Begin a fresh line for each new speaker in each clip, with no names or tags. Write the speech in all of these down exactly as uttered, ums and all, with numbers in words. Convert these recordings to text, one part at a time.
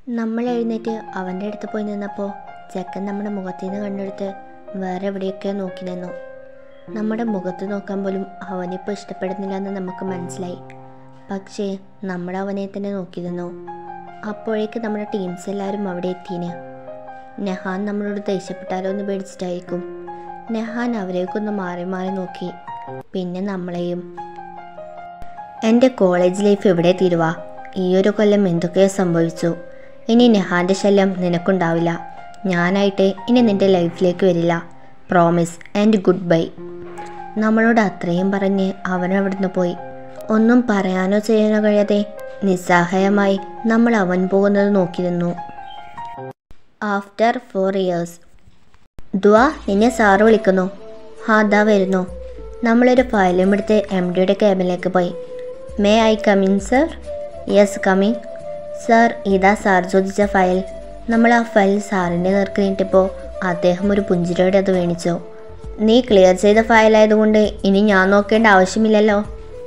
നമ്മൾ എഴുന്നേറ്റ് അവൻ്റെ അടുത്ത് പോയി നിന്നപ്പോൾ ചെക്കൻ നമ്മുടെ മുഖത്തു നിന്ന് കണ്ടെടുത്ത് വേറെ എവിടെയൊക്കെയോ നോക്കി നിന്നു. നമ്മുടെ മുഖത്ത് നോക്കാൻ പോലും അവനിപ്പോൾ ഇഷ്ടപ്പെടുന്നില്ല എന്ന് നമുക്ക് മനസ്സിലായി. പക്ഷേ നമ്മൾ അവനെ തന്നെ നോക്കി നിന്നു. അപ്പോഴേക്ക് നമ്മുടെ ടീംസ് എല്ലാവരും അവിടെ എത്തിയിന്. നെഹാൻ നമ്മളോട് ദേഷ്യപ്പെട്ടാലോ എന്ന് പേടിച്ചിട്ടായിരിക്കും. നെഹാൻ അവരേക്കൊന്ന് മാറി മാറി നോക്കി, പിന്നെ നമ്മളെയും. എൻ്റെ കോളേജ് ലൈഫ് ഇവിടെ തീരുവാ. ഈ ഒരു കൊല്ലം എന്തൊക്കെയോ സംഭവിച്ചു. ഇനി നെഹാൻ്റെ ശല്യം നിനക്കുണ്ടാവില്ല. ഞാനായിട്ട് ഇനി നിൻ്റെ ലൈഫിലേക്ക് വരില്ല. Promise and goodbye. നമ്മളോട് അത്രയും പറഞ്ഞ് അവൻ അവിടുന്ന് പോയി. ഒന്നും പറയാനോ ചെയ്യാനോ കഴിയാതെ നിസ്സഹായമായി നമ്മൾ അവൻ പോകുന്നത് നോക്കി നിന്നു. After four years. ദുആ, നിന്നെ സാറ് വിളിക്കുന്നു. ഹാ, ദാ വരുന്നു. നമ്മളൊരു ഫയലും എടുത്ത് എം ഡിയുടെ ക്യാബിനിലേക്ക് പോയി. May I come in sir? Yes, coming sir. ഇതാ സാർ ചോദിച്ച ഫയൽ. നമ്മൾ ആ ഫയൽ സാറിൻ്റെ നേർക്ക് നീട്ടിയപ്പോൾ അദ്ദേഹം ഒരു പുഞ്ചിരിയോടെ അത് മേടിച്ചു. നീ ക്ലിയർ ചെയ്ത ഫയലായതുകൊണ്ട് ഇനി ഞാൻ നോക്കേണ്ട ആവശ്യമില്ലല്ലോ.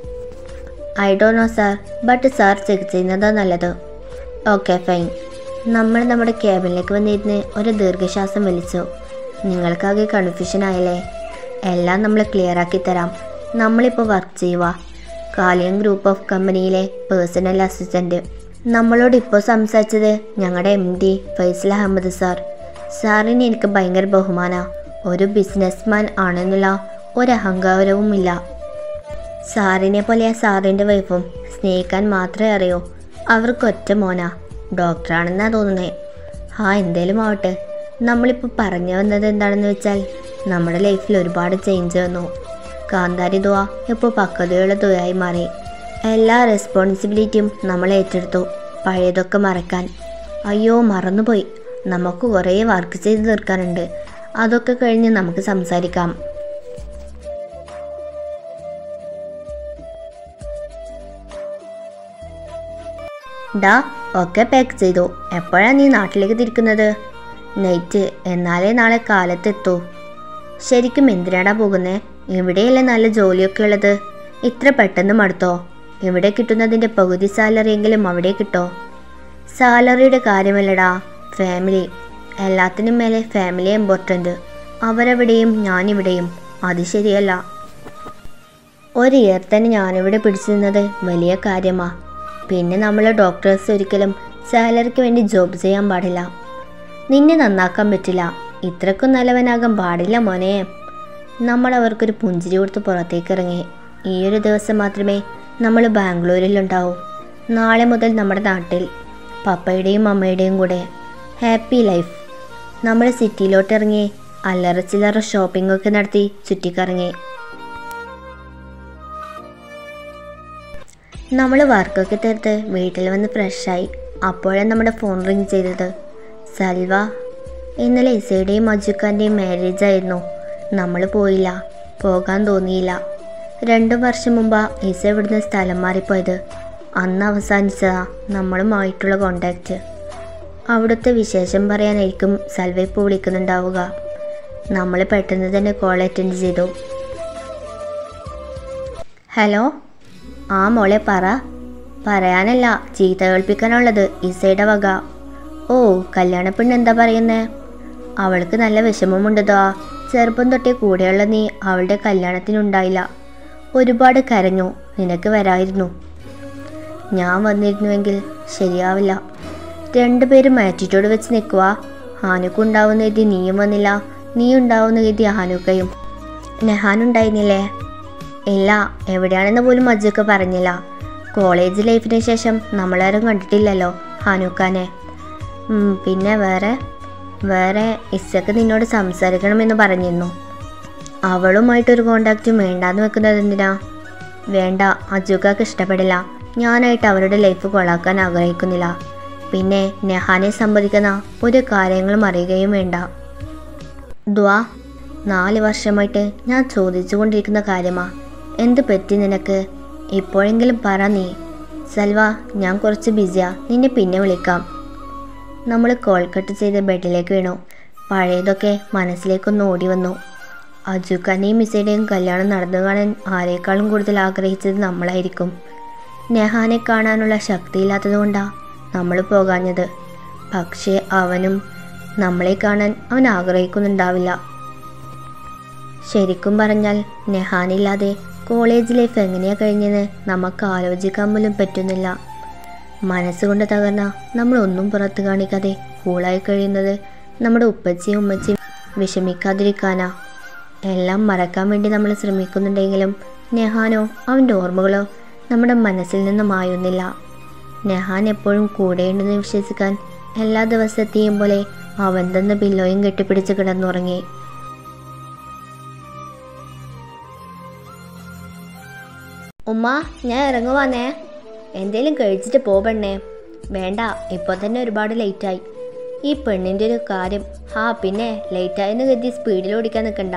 I don't know sir, but sir check ചെയ്യുന്നതാണ് നല്ലത്. Okay, fine. നമ്മൾ നമ്മുടെ ക്യാബിനിലേക്ക് വന്നിരുന്ന് ഒരു ദീർഘശ്വാസം വലിച്ചു. നിങ്ങൾക്കാകെ കൺഫ്യൂഷൻ ആയല്ലേ? എല്ലാം നമ്മൾ ക്ലിയർ ആക്കി തരാം. നമ്മളിപ്പോൾ വർക്ക് ചെയ്യുക കാലിയൻ ഗ്രൂപ്പ് ഓഫ് കമ്പനിയിലെ പേഴ്സണൽ അസിസ്റ്റൻറ്റ്. നമ്മളോട് ഇപ്പോൾ സംസാരിച്ചത് ഞങ്ങളുടെ M D Faisal Ahmed sir. സാറിന് എനിക്ക് ഭയങ്കര ബഹുമാനമാണ്. ഒരു ബിസിനസ്മാൻ ആണെന്നുള്ള ഒരഹങ്കാരവുമില്ല. സാറിനെ പോലെ സാറിൻ്റെ വൈഫും സ്നേഹിക്കാൻ മാത്രമേ അറിയൂ. അവർക്കൊറ്റ മോനാ, ഡോക്ടറാണെന്നാണ് തോന്നുന്നത്. ആ, എന്തേലും ആവട്ടെ. നമ്മളിപ്പോൾ പറഞ്ഞു വന്നത് എന്താണെന്ന് വെച്ചാൽ നമ്മുടെ ലൈഫിൽ ഒരുപാട് ചേഞ്ച് വന്നു. കാന്താരി ദുആ ഇപ്പോൾ പക്വതയുള്ള ദുആയി മാറി. എല്ലാ റെസ്പോൺസിബിലിറ്റിയും നമ്മൾ ഏറ്റെടുത്തു, പഴയതൊക്കെ മറക്കാൻ. അയ്യോ, മറന്നുപോയി. നമുക്ക് കുറേ വർക്ക് ചെയ്ത് തീർക്കാനുണ്ട്. അതൊക്കെ കഴിഞ്ഞ് നമുക്ക് സംസാരിക്കാം. ഡാ, ഒക്കെ പാക്ക് ചെയ്തു. എപ്പോഴാണ് നീ നാട്ടിലേക്ക് തിരിക്കുന്നത്? നൈറ്റ്. എന്നാലേ നാളെ കാലത്തെത്തൂ. ശരിക്കും എന്തിനാടാ പോകുന്നേ? ഇവിടെയല്ലേ നല്ല ജോലിയൊക്കെ ഉള്ളത്. ഇത്ര പെട്ടെന്ന് മടുത്തോ? ഇവിടെ കിട്ടുന്നതിൻ്റെ പകുതി സാലറി എങ്കിലും അവിടെ കിട്ടോ? സാലറിയുടെ കാര്യമല്ലടാ, ഫാമിലി. എല്ലാത്തിനും മേലെ ഫാമിലി ഇമ്പോർട്ടൻ്റ്. അവരവിടെയും ഞാനിവിടെയും. അത് ശരിയല്ല. ഒരു ഇയർ തന്നെ ഞാനിവിടെ പിടിച്ചു നിന്നത് വലിയ കാര്യമാണ്. പിന്നെ നമ്മൾ ഡോക്ടേഴ്സ് ഒരിക്കലും സാലറിക്ക് വേണ്ടി ജോബ് ചെയ്യാൻ പാടില്ല. നിന്നെ നന്നാക്കാൻ പറ്റില്ല. ഇത്രക്കും നല്ലവനാകാൻ പാടില്ല മോനെ. നമ്മൾ അവർക്കൊരു പുഞ്ചിരി കൊടുത്ത് പുറത്തേക്ക് ഇറങ്ങി. ഈയൊരു ദിവസം മാത്രമേ നമ്മൾ ബാംഗ്ലൂരിലുണ്ടാവൂ. നാളെ മുതൽ നമ്മുടെ നാട്ടിൽ പപ്പയുടെയും അമ്മയുടെയും കൂടെ ഹാപ്പി ലൈഫ്. നമ്മൾ സിറ്റിയിലോട്ട് ഇറങ്ങി അല്ലറ ചില്ലറ ഷോപ്പിംഗ് ഒക്കെ നടത്തി ചുറ്റിക്കറങ്ങി. നമ്മൾ വർക്കൊക്കെ തീർത്ത് വീട്ടിൽ വന്ന് ഫ്രഷായി. അപ്പോഴാണ് നമ്മുടെ ഫോൺ റിങ് ചെയ്തത്. സൽവ, ഇന്നലെ ഇസയുടെയും മജുക്കാൻ്റെയും മാരേജ് ആയിരുന്നു. നമ്മൾ പോയില്ല, പോകാൻ തോന്നിയില്ല. രണ്ടു വർഷം മുമ്പാ ഇസ ഇവിടുന്ന് സ്ഥലം മാറിപ്പോയത്. അന്ന് അവസാനിച്ചതാ നമ്മളുമായിട്ടുള്ള കോണ്ടാക്റ്റ്. അവിടുത്തെ വിശേഷം പറയാനായിരിക്കും സൽവ ഇപ്പോൾ വിളിക്കുന്നുണ്ടാവുക. നമ്മൾ പെട്ടെന്ന് തന്നെ കോൾ അറ്റൻഡ് ചെയ്തു. ഹലോ. ആ മോളെ, പറ. പറയാനല്ല, ചീത്ത കേൾപ്പിക്കാനുള്ളത് ഇസയുടെ വക. ഓ, കല്യാണ പെണ്ണ് എന്താ പറയുന്നേ? അവൾക്ക് നല്ല വിഷമമുണ്ടതോ. ചെറുപ്പം തൊട്ടേ കൂടെയുള്ള നീ അവളുടെ കല്യാണത്തിനുണ്ടായില്ല. ഒരുപാട് കരഞ്ഞു. നിനക്ക് വരായിരുന്നു. ഞാൻ വന്നിരുന്നുവെങ്കിൽ ശരിയാവില്ല. രണ്ടുപേരും ആറ്റിറ്റ്യൂഡ് വെച്ച് നിൽക്കുക. ഹാനുക്കുണ്ടാവുന്ന കരുതി നീയും വന്നില്ല, നീ ഉണ്ടാവുന്ന കരുതി ഹാനുക്കയും. നെഹാനുണ്ടായിരുന്നില്ലേ? ഇല്ല, എവിടെയാണെന്ന് പോലും മജുക്ക പറഞ്ഞില്ല. കോളേജ് ലൈഫിന് ശേഷം നമ്മളാരും കണ്ടിട്ടില്ലല്ലോ ഹാനുക്കാനെ. പിന്നെ വേറെ വേറെ ഇസക്ക് നിന്നോട് സംസാരിക്കണമെന്ന് പറഞ്ഞിരുന്നു. അവളുമായിട്ടൊരു കോണ്ടാക്റ്റും വേണ്ടാന്ന് വെക്കുന്നത് എന്തിനാ? വേണ്ട, അജുക്കാക്ക് ഇഷ്ടപ്പെടില്ല. ഞാനായിട്ട് അവരുടെ ലൈഫ് കൊളാക്കാൻ ആഗ്രഹിക്കുന്നില്ല. പിന്നെ നെഹാനെ സംബന്ധിക്കുന്ന ഒരു കാര്യങ്ങളും അറിയുകയും വേണ്ട. ദ്വാ, നാല് വർഷമായിട്ട് ഞാൻ ചോദിച്ചു കൊണ്ടിരിക്കുന്ന കാര്യമാ. എന്ത് പറ്റി നിനക്ക്? ഇപ്പോഴെങ്കിലും പറ നീ. സൽവ, ഞാൻ കുറച്ച് ബിസിയാ, നിന്നെ പിന്നെ വിളിക്കാം. നമ്മൾ കോൾ കട്ട് ചെയ്ത് ബെഡിലേക്ക് വീണു. പഴയതൊക്കെ മനസ്സിലേക്കൊന്ന് ഓടി വന്നു. അജുക്കാൻ്റെയും മിസയുടെയും കല്യാണം നടന്നു കാണാൻ ആരേക്കാളും കൂടുതൽ ആഗ്രഹിച്ചത് നമ്മളായിരിക്കും. നെഹാനെ കാണാനുള്ള ശക്തിയില്ലാത്തതുകൊണ്ടാണ് നമ്മൾ പോകാഞ്ഞത്. പക്ഷേ അവനും നമ്മളെ കാണാൻ അവൻ ആഗ്രഹിക്കുന്നുണ്ടാവില്ല. ശരിക്കും പറഞ്ഞാൽ നെഹാനില്ലാതെ കോളേജ് ലൈഫ് എങ്ങനെയാണ് കഴിഞ്ഞെന്ന് നമുക്ക് ആലോചിക്കാൻ പോലും പറ്റുന്നില്ല. മനസ്സുകൊണ്ട് തകർന്ന നമ്മളൊന്നും പുറത്ത് കാണിക്കാതെ കൂളായി കഴിയുന്നത് നമ്മുടെ ഉപ്പച്ചിയും ഉമ്മച്ചിയും വിഷമിക്കാതിരിക്കാനാ. എല്ലാം മറക്കാൻ വേണ്ടി നമ്മൾ ശ്രമിക്കുന്നുണ്ടെങ്കിലും നെഹാനോ അവൻ്റെ ഓർമ്മകളോ നമ്മുടെ മനസ്സിൽ നിന്ന് മായുന്നില്ല. നെഹാൻ എപ്പോഴും കൂടെയുണ്ടെന്ന് വിശ്വസിക്കാൻ എല്ലാ ദിവസത്തെയും പോലെ അവൻ തന്നെ പില്ലോയും കെട്ടിപ്പിടിച്ച് കിടന്നുറങ്ങി. ഉമ്മ, ഞാൻ ഇറങ്ങുവാന്നേ. എന്തേലും കഴിച്ചിട്ട് പോവണ്ണേ. വേണ്ട, ഇപ്പോൾ തന്നെ ഒരുപാട് ലേറ്റായി. ഈ പെണ്ണിൻ്റെ ഒരു കാര്യം. ഹാ, പിന്നെ ലേറ്റായെന്ന് കരുതി സ്പീഡിൽ ഓടിക്കാൻ നിൽക്കണ്ട.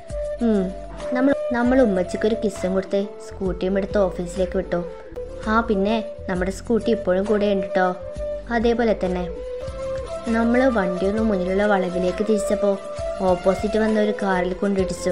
നമ്മൾ നമ്മൾ ഉമ്മച്ചിക്കൊരു കിസ്സും കൊടുത്ത് സ്കൂട്ടിയും എടുത്ത് ഓഫീസിലേക്ക് വിട്ടു. ആ പിന്നെ നമ്മുടെ സ്കൂട്ടി ഇപ്പോഴും കൂടെ ഉണ്ട് കേട്ടോ. അതേപോലെ തന്നെ നമ്മൾ വണ്ടിയൊന്നും മുന്നിലുള്ള വളവിലേക്ക് തിരിച്ചപ്പോൾ ഓപ്പോസിറ്റ് വന്ന ഒരു കാറിൽ കൊണ്ടിടിച്ചു.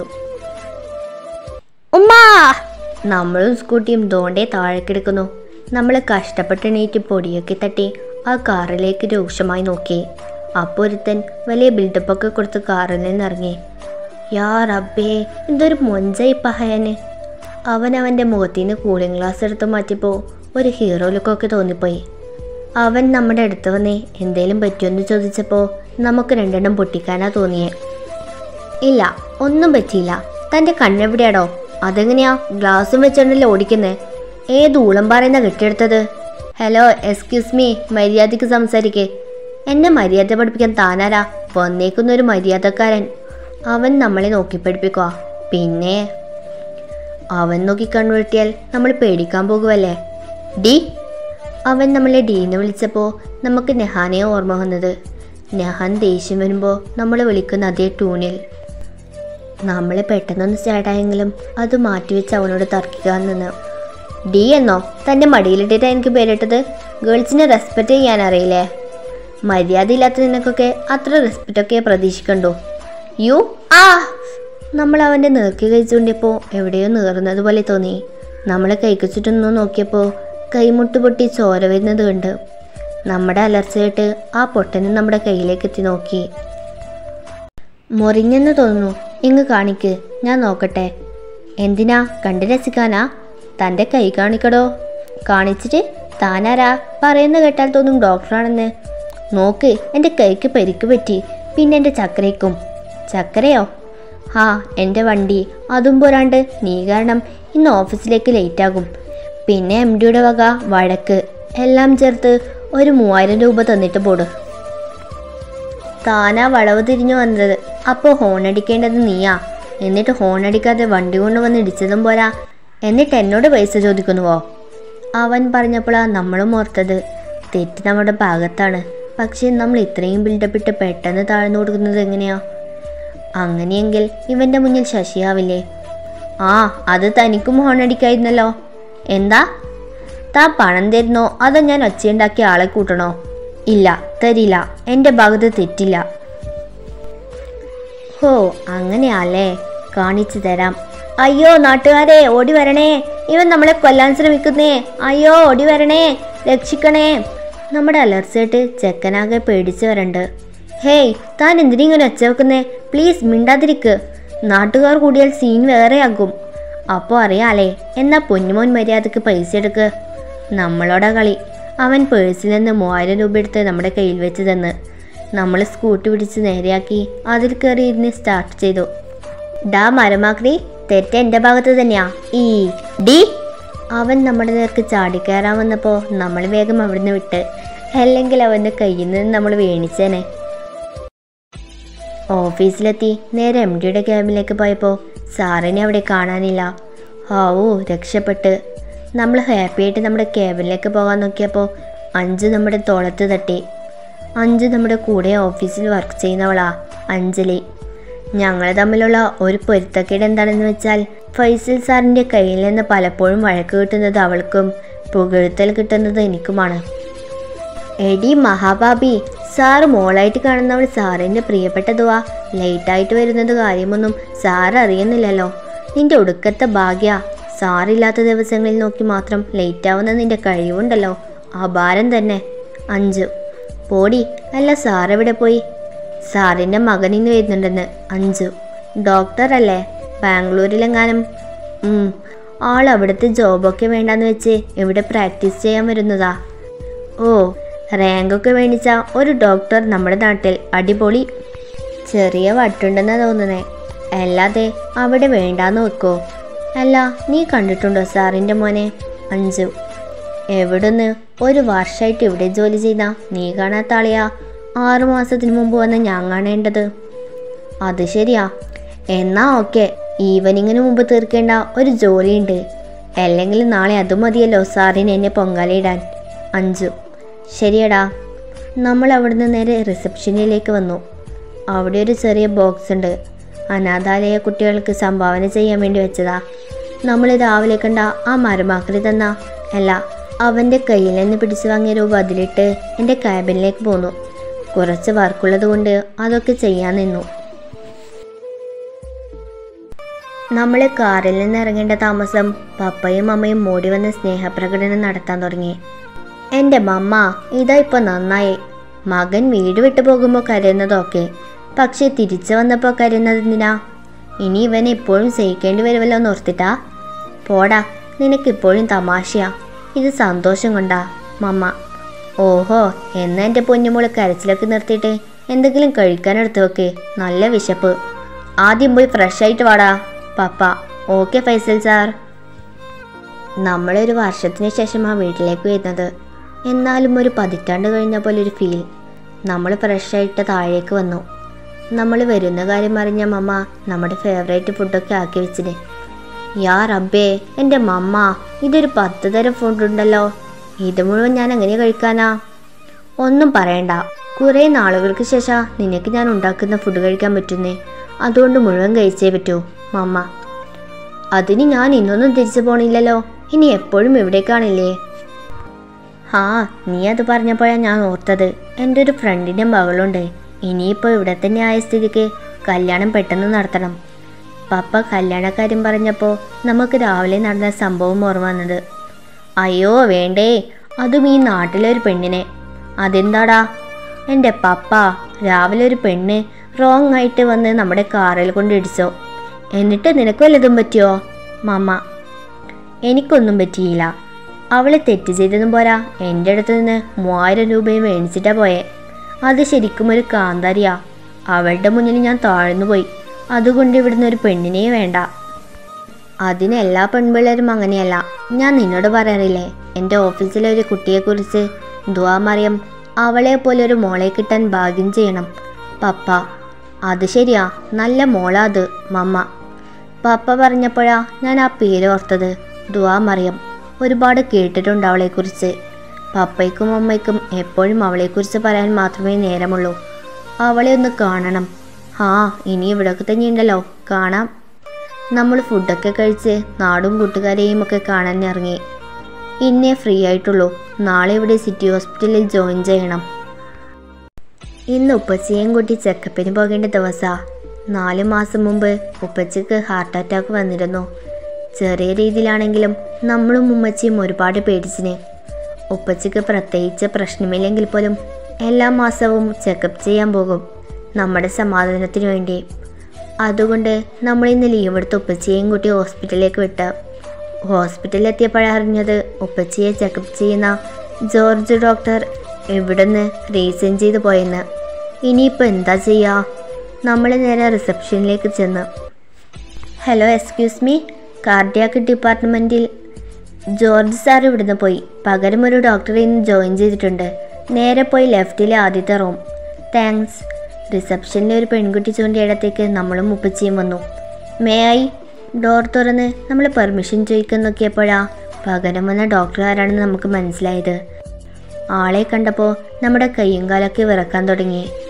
ഉമ്മാ! നമ്മളും സ്കൂട്ടിയും ദോണ്ടേ താഴേക്കെടുക്കുന്നു. നമ്മൾ കഷ്ടപ്പെട്ട് എണീറ്റ് പൊടിയൊക്കെ തട്ടി ആ കാറിലേക്ക് രൂക്ഷമായി നോക്കി. അപ്പോൾ ഒരുത്തൻ വലിയ ബിൽഡപ്പൊക്കെ കൊടുത്ത് കാറിൽ നിന്നിറങ്ങി. യാ റബ്ബേ, എന്തൊരു മൊഞ്ചായി പഹയന്. അവൻ അവൻ്റെ മുഖത്തു നിന്ന് കൂളിംഗ് ഗ്ലാസ് എടുത്ത് മാറ്റിയപ്പോൾ ഒരു ഹീറോ ലുക്കൊക്കെ തോന്നിപ്പോയി. അവൻ നമ്മുടെ അടുത്ത് വന്നേ എന്തേലും പറ്റുമെന്ന് ചോദിച്ചപ്പോൾ നമുക്ക് രണ്ടെണ്ണം പൊട്ടിക്കാനാ തോന്നിയേ. ഇല്ല, ഒന്നും പറ്റിയില്ല. തൻ്റെ കണ്ണെവിടെയാടോ? അതെങ്ങനെയാ ഗ്ലാസും വെച്ചിട്ടുണ്ടല്ലോ ഓടിക്കുന്നേ? ഏത് ഊളം പറയുന്ന കെട്ടിയെടുത്തത്? ഹലോ, എക്സ്ക്യൂസ് മീ, മര്യാദയ്ക്ക് സംസാരിക്കേ. എന്നെ മര്യാദ പഠിപ്പിക്കാൻ താനാരാ? വന്നേക്കുന്നൊരു മര്യാദക്കാരൻ. അവൻ നമ്മളെ നോക്കി പഠിപ്പിക്കുക. പിന്നെ അവൻ നോക്കി കണ്ണുവെട്ടിയാൽ നമ്മൾ പേടിക്കാൻ പോകുമല്ലേ? ഡി! അവൻ നമ്മളെ ഡീന്ന് വിളിച്ചപ്പോൾ നമുക്ക് നെഹാനെ ഓർമ്മ വന്നത്. നെഹാൻ ദേഷ്യം വരുമ്പോൾ നമ്മൾ വിളിക്കുന്ന അതേ ട്യൂണിൽ. നമ്മൾ പെട്ടെന്നൊന്ന് സ്റ്റാർട്ടായെങ്കിലും അത് മാറ്റിവെച്ച് അവനോട് തർക്കിക്കാൻ നിന്ന്. ഡി എന്നോ? തൻ്റെ മടിയിലിട്ടിട്ടാണ് എനിക്ക് പേരിട്ടത്. ഗേൾസിനെ റെസ്പെക്റ്റ് ചെയ്യാൻ അറിയില്ലേ? മര്യാദ ഇല്ലാത്ത നിനക്കൊക്കെ അത്ര റെസ്പെക്റ്റൊക്കെ പ്രതീക്ഷിക്കണ്ടോ? യു ആ! നമ്മൾ അവൻ്റെ നേർക്കി കഴിച്ചുകൊണ്ടിയപ്പോൾ എവിടെയോ നീറുന്നത് പോലെ തോന്നി. നമ്മൾ കൈക്ക് ചുറ്റുന്നു നോക്കിയപ്പോൾ കൈമുട്ട് പൊട്ടി ചോര വരുന്നത് കണ്ട് നമ്മുടെ അലർച്ചയായിട്ട് ആ പൊട്ടന് നമ്മുടെ കയ്യിലേക്ക് എത്തി നോക്കി. മുറിഞ്ഞെന്ന് തോന്നുന്നു. ഇങ്ങ് കാണിക്ക്, ഞാൻ നോക്കട്ടെ. എന്തിനാ? കണ്ട് രസിക്കാനാ? തൻ്റെ കൈ കാണിക്കടോ. കാണിച്ചിട്ട് താനാരാ? പറയുന്ന കേട്ടാൽ തോന്നും ഡോക്ടറാണെന്ന്. നോക്ക്, എൻ്റെ കൈക്ക് പരിക്ക് പറ്റി. പിന്നെ എൻ്റെ ചക്കരയ്ക്കും. ചക്കരയോ? ആ, എൻ്റെ വണ്ടി. അതും പോരാണ്ട് നീ കാരണം ഇന്ന് ഓഫീസിലേക്ക് ലേറ്റാകും. പിന്നെ എം ഡിയുടെ വക വഴക്ക് എല്ലാം ചേർത്ത് ഒരു മൂവായിരം രൂപ തന്നിട്ട് പോട്. താനാ വളവ് തിരിഞ്ഞു വന്നത്. അപ്പോൾ ഹോണടിക്കേണ്ടത് നീയാ. എന്നിട്ട് ഹോണടിക്കാതെ വണ്ടി കൊണ്ട് വന്ന് ഇടിച്ചതും പോരാ, എന്നിട്ട് എന്നോട് പൈസ ചോദിക്കുന്നുവോ? അവൻ പറഞ്ഞപ്പോഴാണ് നമ്മളും ഓർത്തത് തെറ്റ് നമ്മുടെ ഭാഗത്താണ്. പക്ഷേ നമ്മൾ ഇത്രയും ബിൽഡപ്പിട്ട് പെട്ടെന്ന് താഴ്ന്നു കൊടുക്കുന്നത് എങ്ങനെയാ? അങ്ങനെയെങ്കിൽ ഇവൻ്റെ മുന്നിൽ ശശിയാവില്ലേ? ആ, അത് തനിക്കും ഹോണടിക്കായിരുന്നല്ലോ. എന്താ? താ പണം തരുന്നോ അതോ ഞാൻ ഒച്ചയുണ്ടാക്കി ആളെ കൂട്ടണോ? ഇല്ല, തരില്ല. എൻ്റെ ഭാഗത്ത് തെറ്റില്ല. ഹോ, അങ്ങനെയല്ലേ? കാണിച്ചു തരാം. അയ്യോ നാട്ടുകാരെ, ഓടി വരണേ! ഇവൻ നമ്മളെ കൊല്ലാൻ ശ്രമിക്കുന്നേ! അയ്യോ, ഓടി വരണേ, രക്ഷിക്കണേ! നമ്മുടെ അലർച്ചയായിട്ട് ചെക്കനാകെ പേടിച്ച് വരണ്ട്. ഹേയ്, താൻ എന്തിനിങ്ങനെ ഒച്ച വെക്കുന്നേ? പ്ലീസ് മിണ്ടാതിരിക്ക്. നാട്ടുകാർ കൂടിയാൽ സീൻ വേറെയാകും. അപ്പോൾ അറിയാലേ. എന്നാ പൊന്നുമോൻ മര്യാദക്ക് പൈസ എടുക്ക്. നമ്മളോടാ കളി. അവൻ പേഴ്സിൽ നിന്ന് മൂവായിരം രൂപ എടുത്ത് നമ്മുടെ കയ്യിൽ വെച്ച് തന്ന് നമ്മൾ സ്കൂട്ടി പിടിച്ച് നേരെയാക്കി അതിൽ കയറി ഇരുന്ന് സ്റ്റാർട്ട് ചെയ്തു. ഡാ മരമാക്രി, തെറ്റ് എൻ്റെ ഭാഗത്ത് തന്നെയാ. ഈ ഡി! അവൻ നമ്മുടെ നേർക്ക് ചാടിക്കയറാൻ വന്നപ്പോൾ നമ്മൾ വേഗം അവിടുന്ന് വിട്ട്. അല്ലെങ്കിൽ അവൻ്റെ കയ്യിൽ നിന്ന് നമ്മൾ വീണിച്ചേനെ. ഓഫീസിലെത്തി നേരെ എം ഡിയുടെ ക്യാബിലേക്ക് പോയപ്പോൾ സാറിനെ അവിടെ കാണാനില്ല. ഹാവൂ, രക്ഷപ്പെട്ട്. നമ്മൾ ഹാപ്പിയായിട്ട് നമ്മുടെ ക്യാബിനിലേക്ക് പോകാൻ നോക്കിയപ്പോൾ അഞ്ച് നമ്മുടെ തോളത്ത് തട്ടി. അഞ്ച് നമ്മുടെ കൂടെ ഓഫീസിൽ വർക്ക് ചെയ്യുന്നവളാ, അഞ്ജലി. ഞങ്ങൾ തമ്മിലുള്ള ഒരു പൊരുത്തക്കേട് എന്താണെന്ന് വെച്ചാൽ ഫൈസൽ സാറിൻ്റെ കയ്യിൽ നിന്ന് പലപ്പോഴും വഴക്ക് കിട്ടുന്നത് അവൾക്കും പുകഴ്ത്തൽ കിട്ടുന്നത് എനിക്കുമാണ്. എടി മഹാബാബി, സാറ് മോളായിട്ട് കാണുന്നവൾ സാറിൻ്റെ പ്രിയപ്പെട്ടതുവാ. ലേറ്റായിട്ട് വരുന്നത് കാര്യമൊന്നും സാറ് അറിയുന്നില്ലല്ലോ. നിന്റെ ഒടുക്കത്തെ ഭാഗ്യ. സാറില്ലാത്ത ദിവസങ്ങളിൽ നോക്കി മാത്രം ലേറ്റാവുന്ന നിന്റെ കഴിവുണ്ടല്ലോ, അപാരം തന്നെ. അഞ്ച്. പോടി, അല്ല സാറെവിടെ പോയി? സാറിൻ്റെ മകൻ ഇന്ന് വരുന്നുണ്ടെന്ന്. അഞ്ചു. ഡോക്ടർ അല്ലേ? ബാംഗ്ലൂരിലെങ്ങാനും? ആൾ അവിടുത്തെ ജോബൊക്കെ വേണ്ടാന്ന് വെച്ച് ഇവിടെ പ്രാക്ടീസ് ചെയ്യാൻ വരുന്നതാ. ഓ, റാങ്കൊക്കെ മേടിച്ച ഒരു ഡോക്ടർ നമ്മുടെ നാട്ടിൽ അടിപൊളി. ചെറിയ വട്ടുണ്ടെന്നാ തോന്നുന്നേ. അല്ലാതെ അവിടെ വേണ്ടാന്ന് വെക്കോ? അല്ല, നീ കണ്ടിട്ടുണ്ടോ സാറിൻ്റെ മോനെ? അഞ്ചു. എവിടുന്ന്? ഒരു വർഷമായിട്ട് ഇവിടെ ജോലി ചെയ്താ നീ കാണാത്ത ആളെയാ ആറു മാസത്തിന് മുമ്പ് വന്ന് ഞാൻ കാണേണ്ടത്. അത് ശരിയാ. എന്നാ ഓക്കെ, ഈവനിങ്ങിന് മുമ്പ് തീർക്കേണ്ട ഒരു ജോലിയുണ്ട്. അല്ലെങ്കിൽ നാളെ അത് മതിയല്ലോ സാറിന് എന്നെ പൊങ്കാലയിടാൻ. അഞ്ചു. ശരിയടാ. നമ്മൾ അവിടുന്ന് നേരെ റിസപ്ഷനിലേക്ക് വന്നു. അവിടെ ഒരു ചെറിയ ബോക്സ് ഉണ്ട്. അനാഥാലയ കുട്ടികൾക്ക് സംഭാവന ചെയ്യാൻ വേണ്ടി വെച്ചതാ. നമ്മൾ രാവിലെ കണ്ട ആ മരമാക്രി തന്ന അല്ല, അവൻ്റെ കയ്യിൽ നിന്ന് പിടിച്ചു വാങ്ങിയ രൂപ അതിലിട്ട് എൻ്റെ ക്യാബിനിലേക്ക് പോന്നു. കുറച്ച് വർക്കുള്ളത് കൊണ്ട് അതൊക്കെ ചെയ്യാൻ നിന്നു. നമ്മൾ കാറിൽ നിന്ന് ഇറങ്ങേണ്ട താമസം പപ്പയും അമ്മയും മോടി വന്ന് സ്നേഹപ്രകടനം നടത്താൻ തുടങ്ങി. എൻ്റെ മമ്മ, ഇതാ ഇപ്പോൾ നന്നായി. മകൻ വീട് വിട്ടു പോകുമ്പോൾ കരയുന്നതൊക്കെ, പക്ഷെ തിരിച്ചു വന്നപ്പോൾ കരയുന്നതെന്തിനാ? ഇനി ഇവൻ എപ്പോഴും സഹിക്കേണ്ടി വരുമല്ലോ എന്ന് ഓർത്തിട്ടാ? പോടാ, നിനക്കിപ്പോഴും തമാശയാ. ഇത് സന്തോഷം കൊണ്ടാ മമ്മ. ഓഹോ, എന്നാ എൻ്റെ പൊന്നുമോള് കരച്ചിലൊക്കെ നിർത്തിയിട്ട് എന്തെങ്കിലും കഴിക്കാനെടുത്ത് വെക്ക്. നല്ല വിശപ്പ്. ആദ്യം പോയി ഫ്രഷ് ആയിട്ട് വാടാ. പപ്പ. Okay Faisal sir. നമ്മളൊരു വർഷത്തിന് ശേഷം ആ വീട്ടിലേക്ക് വരുന്നത്. എന്നാലും ഒരു പതിറ്റാണ്ട് കഴിഞ്ഞ പോലെ ഒരു ഫീൽ. നമ്മൾ ഫ്രഷായിട്ട് താഴേക്ക് വന്നു. നമ്മൾ വരുന്ന കാര്യം അറിഞ്ഞ മമ്മ നമ്മുടെ ഫേവറേറ്റ് ഫുഡൊക്കെ ആക്കി വെച്ചിന്. യാ റബ്ബേ, എൻ്റെ മമ്മ, ഇതൊരു പത്ത് തരം ഫുഡുണ്ടല്ലോ. ഇത് മുഴുവൻ ഞാൻ എങ്ങനെ കഴിക്കാനാ? ഒന്നും പറയണ്ട. കുറേ നാളുകൾക്ക് ശേഷം നിനക്ക് ഞാൻ ഉണ്ടാക്കുന്ന ഫുഡ് കഴിക്കാൻ പറ്റുന്നേ. അതുകൊണ്ട് മുഴുവൻ കഴിച്ചേ പറ്റൂ മമ്മ. അതിന് ഞാൻ ഇന്നൊന്നും തിരിച്ചു പോണില്ലല്ലോ. ഇനി എപ്പോഴും ഇവിടേക്കാണില്ലേ? ആ, നീ അത് പറഞ്ഞപ്പോഴാണ് ഞാൻ ഓർത്തത്. എൻ്റെ ഒരു ഫ്രണ്ടിൻ്റെ മകളുണ്ട്. ഇനിയിപ്പോൾ ഇവിടെ തന്നെ ആയ സ്ഥിതിക്ക് കല്യാണം പെട്ടെന്ന് നടത്തണം. പപ്പ കല്യാണക്കാര്യം പറഞ്ഞപ്പോൾ നമുക്ക് രാവിലെ നടന്ന സംഭവം ഓർമ്മ വന്നത്. അയ്യോ വേണ്ടേ, അതും ഈ നാട്ടിലെ ഒരു പെണ്ണിനെ. അതെന്താടാ? എൻ്റെ പപ്പ രാവിലെ ഒരു പെണ്ണ് റോങ് ആയിട്ട് വന്ന് നമ്മുടെ കാറിൽ കൊണ്ട് ഇടിച്ചോ. എന്നിട്ട് നിനക്ക് വല്ലതും പറ്റിയോ? മമ്മ. എനിക്കൊന്നും പറ്റിയില്ല. അവളെ തെറ്റ് ചെയ്തതും പോരാ, എൻ്റെ അടുത്ത് നിന്ന് മൂവായിരം രൂപയും മേടിച്ചിട്ടാ പോയേ. അത് ശരിക്കും ഒരു കാന്താരിയാ. അവളുടെ മുന്നിൽ ഞാൻ താഴ്ന്നുപോയി. അതുകൊണ്ട് ഇവിടുന്ന് ഒരു പെണ്ണിനെ വേണ്ട. അതിന് എല്ലാ പെൺപിള്ളേരും അങ്ങനെയല്ല. ഞാൻ നിന്നോട് പറയാറില്ലേ, എൻ്റെ ഓഫീസിലെ ഒരു കുട്ടിയെക്കുറിച്ച്. ദുആ മറിയം. അവളെ പോലെ ഒരു മോളെ കിട്ടാൻ ഭാഗ്യം ചെയ്യണം പപ്പ. അത് ശരിയാ, നല്ല മോളാ അത് മമ്മ. പപ്പ പറഞ്ഞപ്പോഴാ ഞാൻ ആ പേര് ഓർത്തത്. ദുആ മറിയം. ഒരുപാട് കേട്ടിട്ടുണ്ട് അവളെക്കുറിച്ച്. പപ്പയ്ക്കും അമ്മയ്ക്കും എപ്പോഴും അവളെക്കുറിച്ച് പറയാൻ മാത്രമേ നേരമുള്ളൂ. അവളെ ഒന്ന് കാണണം. ആ, ഇനി ഇവിടെയൊക്കെ തന്നെ ഉണ്ടല്ലോ, കാണാം. നമ്മൾ ഫുഡൊക്കെ കഴിച്ച് നാടും കൂട്ടുകാരെയും ഒക്കെ കാണാൻ ഇറങ്ങി. ഇന്നേ ഫ്രീ ആയിട്ടുള്ളൂ. നാളെ ഇവിടെ സിറ്റി ഹോസ്പിറ്റലിൽ ജോയിൻ ചെയ്യണം. ഇന്ന് ഉപ്പച്ചിയെയും കൂട്ടി ചെക്കപ്പിന് പോകേണ്ട ദിവസമാണ്. നാല് മാസം മുമ്പ് ഉപ്പച്ചിക്ക് ഹാർട്ട് അറ്റാക്ക് വന്നിരുന്നു. ചെറിയ രീതിയിലാണെങ്കിലും നമ്മളും ഉമ്മച്ചിയും ഒരുപാട് പേടിച്ചിന്. ഉപ്പച്ചിക്ക് പ്രത്യേകിച്ച് പ്രശ്നമില്ലെങ്കിൽ പോലും എല്ലാ മാസവും ചെക്കപ്പ് ചെയ്യാൻ പോകും, നമ്മുടെ സമാധാനത്തിന് വേണ്ടി. അതുകൊണ്ട് നമ്മളിന്ന് ലീവ് എടുത്ത് ഉപ്പച്ചിയെയും കൂട്ടി ഹോസ്പിറ്റലിലേക്ക് വിട്ട്. ഹോസ്പിറ്റലിലെത്തിയപ്പോഴറിഞ്ഞത് ഉപ്പച്ചിയെ ചെക്കപ്പ് ചെയ്യുന്ന ജോർജ് ഡോക്ടർ ഇവിടുന്ന് റീസൈൻ ചെയ്ത് പോയെന്ന്. ഇനിയിപ്പോൾ എന്താ ചെയ്യുക? നമ്മൾ നേരെ റിസപ്ഷനിലേക്ക് ചെന്ന്, ഹലോ എക്സ്ക്യൂസ് മീ, കാർഡിയാക് ഡിപ്പാർട്ട്മെൻറ്റിൽ ജോർജ് സാർ ഇവിടുന്ന് പോയി. പകരം ഒരു ഡോക്ടറെ ഇന്ന് ജോയിൻ ചെയ്തിട്ടുണ്ട്. നേരെ പോയി ലെഫ്റ്റിലെ ആദ്യത്തെ റൂം. താങ്ക്സ്. റിസപ്ഷനിലെ ഒരു പെൺകുട്ടി ചൂണ്ടിയിടത്തേക്ക് നമ്മളും ഉപ്പച്ചിയും വന്നു. May I? ഡോർ തുറന്ന് നമ്മൾ പെർമിഷൻ ചോദിക്കാൻ നോക്കിയപ്പോഴാ പകരം വന്ന ഡോക്ടർ ആരാണെന്ന് നമുക്ക് മനസ്സിലായത്. ആളെ കണ്ടപ്പോൾ നമ്മുടെ കയ്യും കാലൊക്കെ വിറക്കാൻ തുടങ്ങി.